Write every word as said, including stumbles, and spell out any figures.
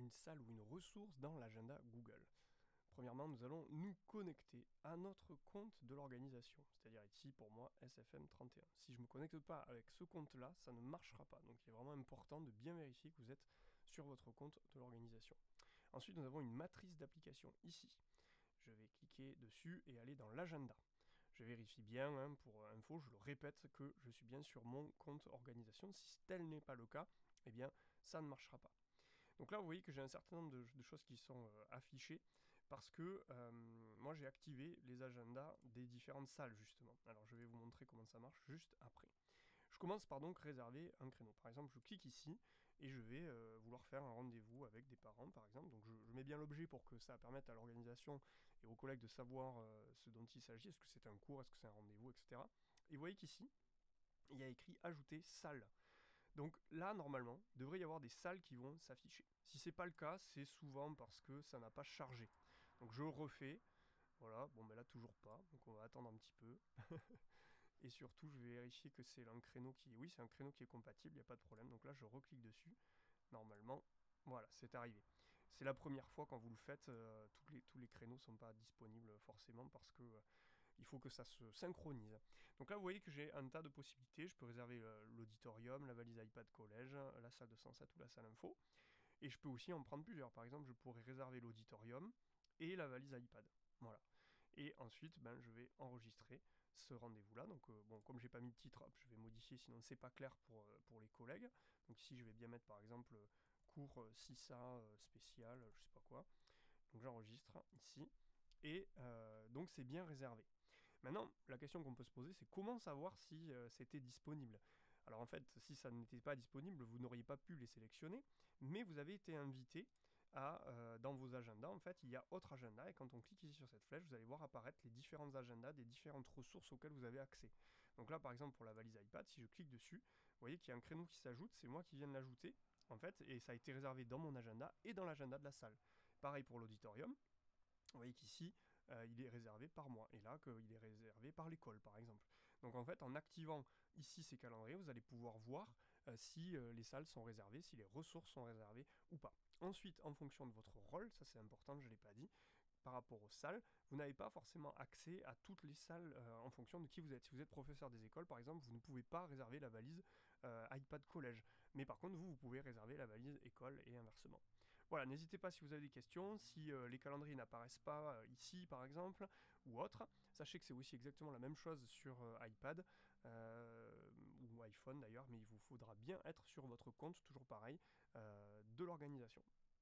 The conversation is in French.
une salle ou une ressource dans l'agenda Google? Premièrement, nous allons nous connecter à notre compte de l'organisation, c'est-à-dire ici pour moi S F M trente et un. Si je ne me connecte pas avec ce compte-là, ça ne marchera pas. Donc il est vraiment important de bien vérifier que vous êtes sur votre compte de l'organisation. Ensuite, nous avons une matrice d'application ici. Je vais cliquer dessus et aller dans l'agenda. Je vérifie bien, hein, pour info, je le répète, que je suis bien sur mon compte organisation. Si tel n'est pas le cas, eh bien ça ne marchera pas. Donc là, vous voyez que j'ai un certain nombre de, de choses qui sont euh, affichées parce que euh, moi, j'ai activé les agendas des différentes salles, justement. Alors, je vais vous montrer comment ça marche juste après. Je commence par donc réserver un créneau. Par exemple, je clique ici et je vais euh, vouloir faire un rendez-vous avec des parents, par exemple. Donc, je, je mets bien l'objet pour que ça permette à l'organisation et aux collègues de savoir euh, ce dont il s'agit. Est-ce que c'est un cours, est-ce que c'est un rendez-vous, et cetera. Et vous voyez qu'ici, il y a écrit « Ajouter salle ». Donc là, normalement, il devrait y avoir des salles qui vont s'afficher. Si c'est pas le cas, c'est souvent parce que ça n'a pas chargé. Donc je refais. Voilà, bon ben là toujours pas, donc on va attendre un petit peu. Et surtout, je vais vérifier que c'est un créneau qui... Oui, c'est un créneau qui est compatible, il n'y a pas de problème. Donc là, je reclique dessus. Normalement, voilà, c'est arrivé. C'est la première fois quand vous le faites, euh, tous, les, tous les créneaux ne sont pas disponibles forcément parce que... Euh, il faut que ça se synchronise. Donc là, vous voyez que j'ai un tas de possibilités. Je peux réserver euh, l'auditorium, la valise iPad collège, la salle de cent sept ou la salle info. Et je peux aussi en prendre plusieurs. Par exemple, je pourrais réserver l'auditorium et la valise iPad. Voilà. Et ensuite, ben, je vais enregistrer ce rendez-vous-là. Donc, euh, bon, comme j'ai pas mis de titre, hop, je vais modifier, sinon c'est pas clair pour, euh, pour les collègues. Donc ici, je vais bien mettre, par exemple, euh, cours euh, CISA euh, spécial, je sais pas quoi. Donc j'enregistre ici. Et euh, donc c'est bien réservé. Maintenant, la question qu'on peut se poser, c'est comment savoir si euh, c'était disponible. Alors en fait, si ça n'était pas disponible, vous n'auriez pas pu les sélectionner, mais vous avez été invité à, euh, dans vos agendas, en fait, il y a autre agenda, et quand on clique ici sur cette flèche, vous allez voir apparaître les différents agendas des différentes ressources auxquelles vous avez accès. Donc là, par exemple, pour la valise iPad, si je clique dessus, vous voyez qu'il y a un créneau qui s'ajoute, c'est moi qui viens de l'ajouter, en fait, et ça a été réservé dans mon agenda et dans l'agenda de la salle. Pareil pour l'auditorium. Vous voyez qu'ici, euh, il est réservé par mois, et là, qu'il est réservé par l'école, par exemple. Donc en fait, en activant ici ces calendriers, vous allez pouvoir voir euh, si euh, les salles sont réservées, si les ressources sont réservées ou pas. Ensuite, en fonction de votre rôle, ça c'est important, je ne l'ai pas dit, par rapport aux salles, vous n'avez pas forcément accès à toutes les salles euh, en fonction de qui vous êtes. Si vous êtes professeur des écoles, par exemple, vous ne pouvez pas réserver la valise euh, iPad collège. Mais par contre, vous, vous pouvez réserver la valise école et inversement. Voilà, n'hésitez pas si vous avez des questions, si euh, les calendriers n'apparaissent pas euh, ici, par exemple, ou autre. Sachez que c'est aussi exactement la même chose sur euh, iPad, euh, ou iPhone d'ailleurs, mais il vous faudra bien être sur votre compte, toujours pareil, euh, de l'organisation.